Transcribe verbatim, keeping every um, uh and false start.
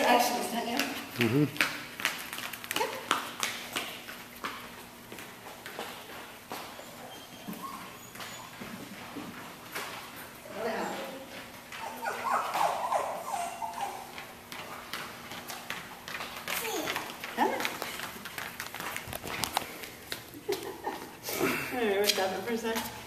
distractions, don't you? Mm-hmm. All right, we're stopping for a sec.